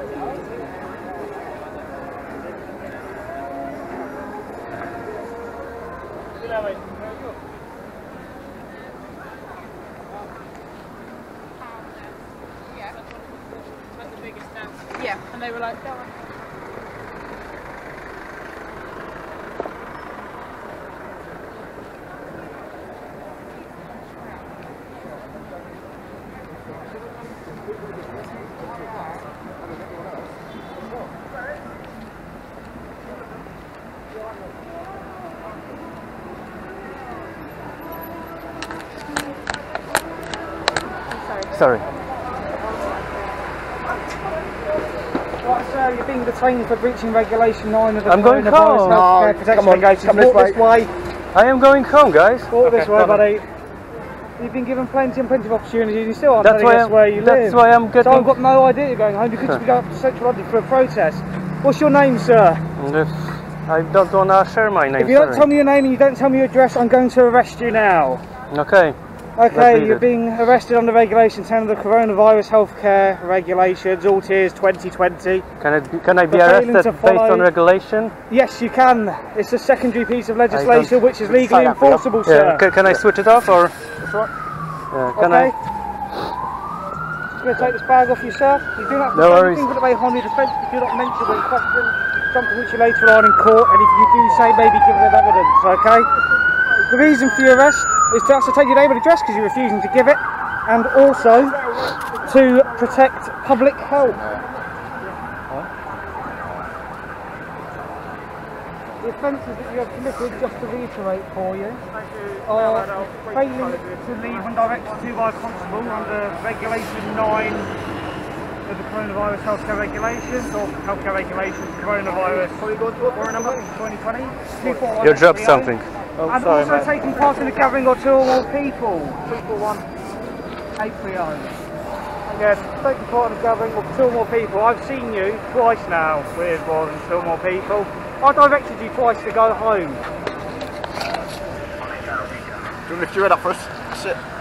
Yeah, and they were like, go on. Sorry. Right, sir, you're being detained for breaching Regulation 9 of the I'm going home. Healthcare Protection Regulation. Come this way. I am going home, guys. Walk this way, buddy. You've been given plenty and plenty of opportunities. You still aren't telling us where you live. That's why I'm getting. So I've got no idea you're going home because we go up to Central London for a protest. What's your name, sir? I don't want to share my name. If you don't tell me your name and you don't tell me your address, I'm going to arrest you now. Okay. Okay, you're being arrested under Regulation 10 of the Coronavirus Healthcare Regulations, all tiers 2020. Can I be arrested based on regulation? Yes, you can. It's a secondary piece of legislation which is legally enforceable, sir. Yeah. Can I switch it off or? Can I? I'm going to take this bag off you, sir. You do not No worries. anything that may harm your defence. You do not mention when questioned, something which you later on in court, and if you do say, maybe give them evidence, okay? The reason for your arrest is to ascertain your name and address because you're refusing to give it, and also to protect public health. The offences that you have committed, just to reiterate for you, are failing to leave when directed to by a constable under Regulation 9 of the Coronavirus Healthcare Regulations, or Healthcare Regulations, Coronavirus 2020. You dropped something. Oh, and sorry, also taking part in a gathering or two or more people. 341-830. Again, taking part in a gathering of two or more people. I've seen you twice now with more than two or more people. I directed you twice to go home. Do you want to lift your head up first? Sit.